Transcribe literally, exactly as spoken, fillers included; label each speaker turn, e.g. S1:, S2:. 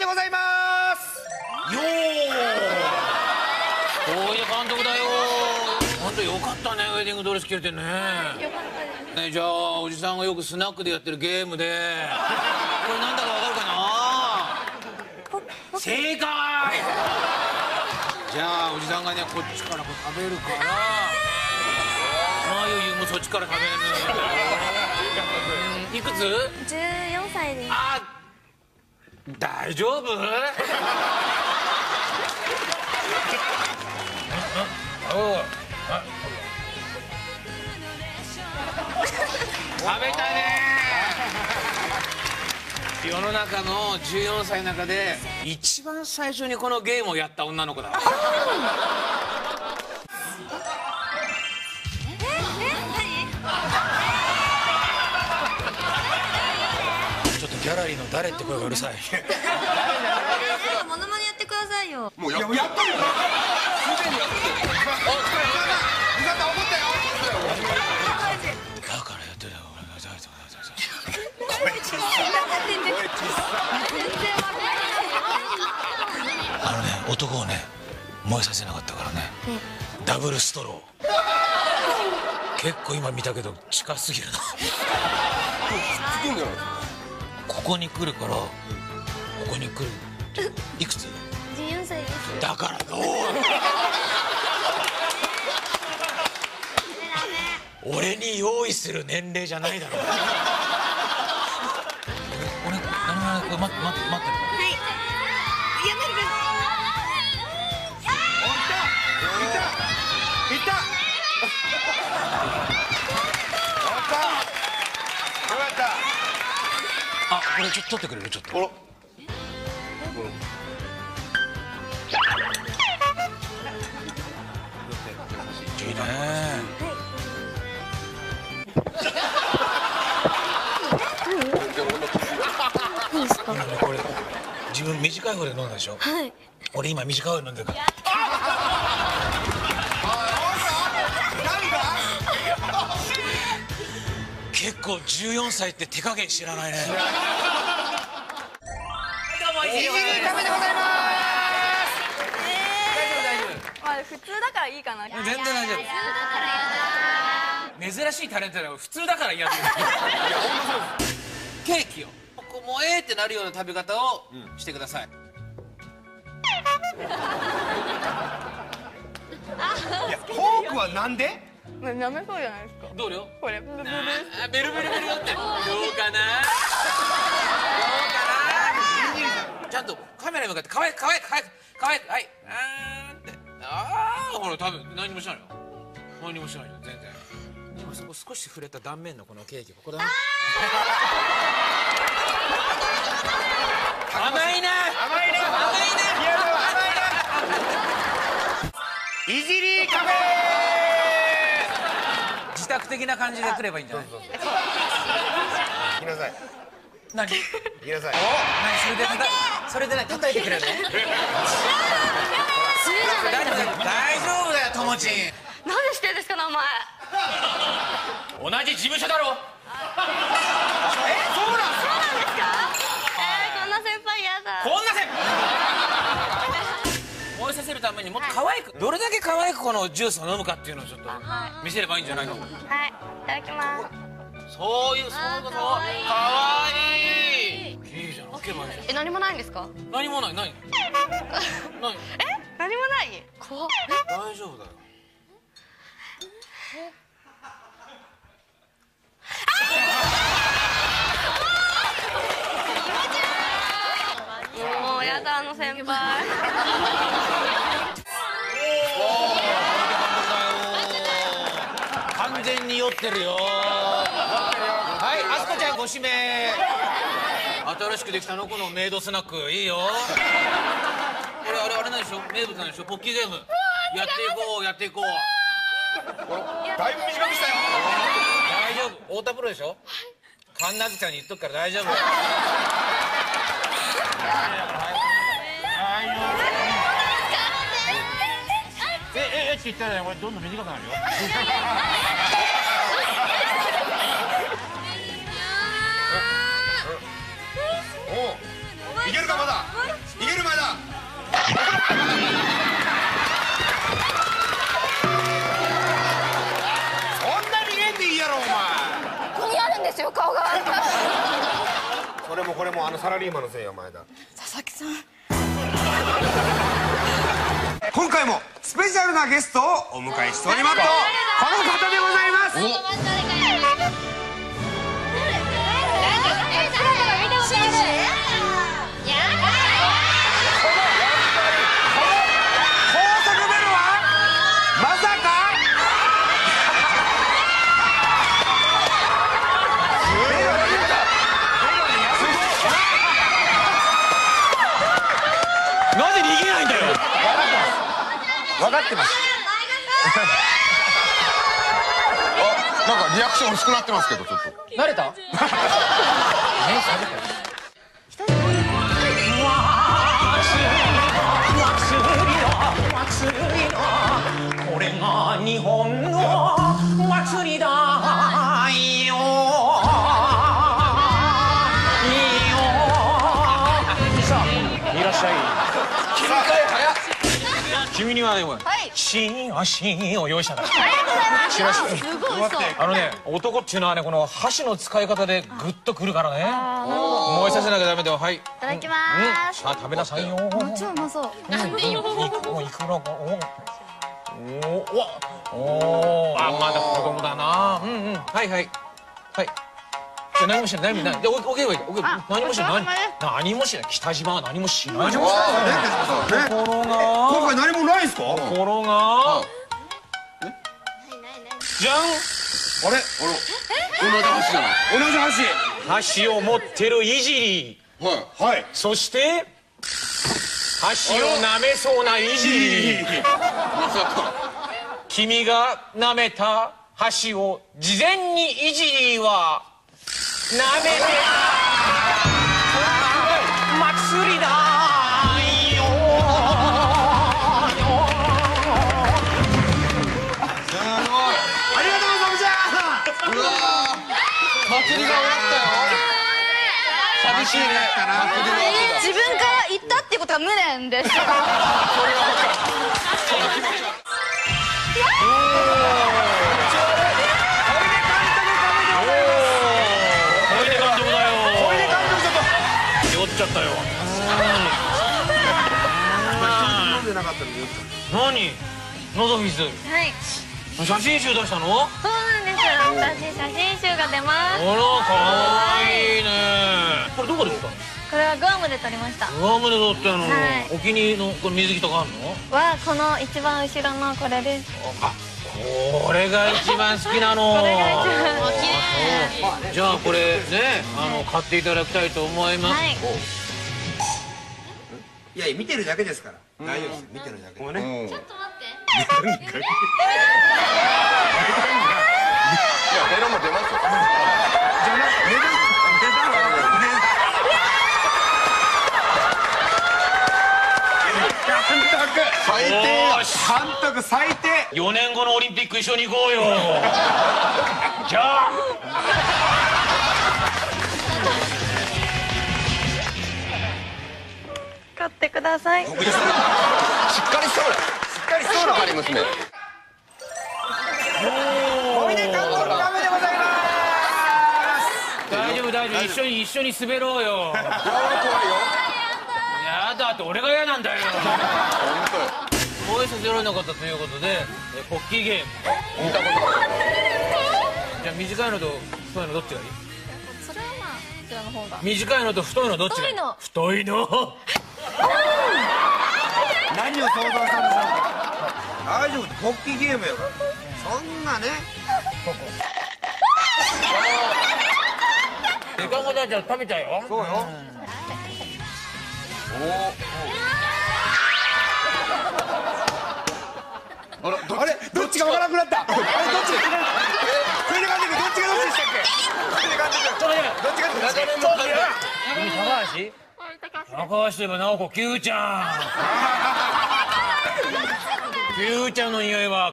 S1: でございます。
S2: よー、大江監督だよ。本当よかったね、ウェディングドレス着れてね。よかったですね。じゃあおじさんがよくスナックでやってるゲームでこれなんだかわかるかな。正解。じゃあおじさんがねこっちからこう食べるからまゆゆもそっちから食べる。いくつ？
S3: じゅうよんさいです。
S2: あ、大丈夫？食べたね。世の中のじゅうよんさいの中で一番最初にこのゲームをやった女の子だ。ちょっとギャラリーの誰って声がうるさい。
S3: モノマネやってくださいよ。
S1: もうやっとるよ。すでにやってる。あ、みさん怒ったよ。
S2: だからやってるよ。あのね、男をね燃えさせなかったからね。ダブルストロー。結構今見たけど近すぎるな。ここに来るからここに来る。いくつ？
S3: じゅうよんさいです。
S2: だからどう？俺に用意する年齢じゃないだろ。俺、何もない、待って、待って、待ってるから。はい。
S3: やめる。
S1: いったいったよかった。
S2: あ、これちょっと取ってくれる？ちょっと。いいね。今ねこれ自分短い方で飲んだでしょ。
S3: はい。
S2: 俺今短い方で飲んでるから。結構じゅうよんさいって手加減知らないね。どうも、いじり食べでございます。
S4: まあ普通だからいいかな。
S2: 全然大丈夫。珍しいタレントだよ。普通だから嫌だよ。ケーキをここもえーってなるような食べ方をしてください。
S1: いや、フォークはなんで？
S4: 舐めそうじゃないですか。
S2: どうよ。
S4: これブルブル。
S2: あ、ベルベルベルって。どうかな。どうかな。ちゃんとカメラに向かって可愛く可愛く可愛く可愛く、はい、あーって。ああ、ほら多分何もしないよ。何もしないよ全然。今そこ少し触れた断面のこのケーキここだね。甘いな。
S1: 甘いね。
S2: 甘いな。
S1: いじりカフェ。
S2: 自宅的な感じで来ればいいんじゃない？
S1: 行きなさい。
S2: 何？
S1: 行きなさい。
S2: 何それでたたそれでね叩いてくれるね。大丈夫だよともちん。
S3: なんで知ってるんですか名前。
S2: 同じ事務所だろ。
S1: え、そうなんですか？
S3: えー、こんな先輩やだ。
S2: こんな先輩燃えさせるためにもっと可愛く、どれだけ可愛くこのジュースを飲むかっていうのをちょっと見せればいいんじゃないの？
S3: はい、いただきます。
S2: そういう、そういうこと。可愛い。いいじゃん、開けばいいじゃん。
S3: え、何もないんですか？
S2: 何もない、何？何？
S3: え、何もない？怖っ。
S2: 大丈夫だよ。
S3: もうやだあの先輩。
S2: 完全に酔ってるよ。はい、あすこちゃんご指名。新しくできたのこのメイドスナックいいよ。これあれあれなんでしょ、名物なんでしょ、ポッキーゲーム。やっていこうやっていこう。
S1: だいぶ短くしたよ。
S2: 大丈夫、太田プロでしょ。神奈月さんに言っとくから大丈夫。えええって言ったらこれどんどん短くなるよ。
S1: おお。
S3: おば
S1: いけるかまだいけるまだそんなに入れんでいいやろお前
S4: ここにあるんですよ顔が
S1: それもこれもあのサラリーマンのせいよお前だ
S4: 佐々木さん
S1: 今回もスペシャルなゲストをお迎えしておりますとこの方でございます分かってますあ、なんかリアクション薄くなってますけどちょっと
S2: 慣れた？
S5: これが日本の祭りだよさあいらっしゃい君にはね、チラシを用意したから。チラシ。すごいそう。あのね、男っていうのはね、この箸の使い方でグッとくるからね。燃えさせなきゃダメだよ。はい。い
S4: ただきま
S5: ーす。さあ食べなさいよ。
S4: 超うまそう
S5: なんでよ。肉もいくらが。おお。おお。あ、まだ子供だな。うんうん。はいはい。はい。じゃ何もしない何もしない。で、おけばいい。何もしない。何もしない。北島は何もしない。何もしない。ところが。
S1: 今回何もないんすか？
S5: ところが。じゃん。あれ？
S1: 同じ箸じゃない。同じ箸。
S5: 箸を持ってるいじり。
S1: はい。はい。
S5: そして箸を舐めそうないじり。
S1: まさか。
S5: 君が舐めた箸を事前にいじりは。なめて祭りだよ
S1: すごいありがとうサブちゃんうわ祭りが終わったよ寂しいね
S4: 自分から言ったってことは無念ですそれは分かるその気持ちは
S5: ちゃったよ。何？ノゾフィス。
S3: はい
S5: 写真集出したの？
S3: そうなんです私写真集が出ます
S5: あら可愛いねこれどこで撮ったの？
S3: これはグアムで撮りました
S5: グアムで撮ったの、
S3: はい
S5: お気に入りのこれ水着とかあるの？
S3: はこの一番後ろのこれです
S5: あ、これが一番好きなの
S3: これが一番
S5: じゃあこれね、あの買っていただきたいと思います。
S3: はい
S1: いや見てるだけですから大丈夫です見てるだけごめんね
S3: ちょっと待って
S1: いやベロも出ますよじゃなくて出た最低監督最低
S5: よねんごのオリンピック一緒に行こうよじゃあ
S3: 買ってください
S1: しっかりそうだしっかりそうなハリ娘おいで監督のためでございます
S5: 大丈夫大丈夫一緒に一緒に滑ろうよ
S1: 怖いよ
S5: やだって俺が嫌なんだよ応援させられなかったということでポッキーゲーム
S1: 見たことない
S5: じゃあ短いのと太いのどっちがいい？
S3: それはまあこちらの方が
S5: 短いのと太いのどっちがいい？太いの
S1: 何を想像したんでしょうか大丈夫ポッキーゲームやからそんなね
S5: 時間が経っちゃう食べちゃうよ
S1: そうよおあれどっちがわからなくなったあれどっちこれで監督どっちがどっちでしたっけこれで監督どっちがどっち
S5: 君高橋高橋といえば直子 Q ちゃん Q ちゃんの匂いは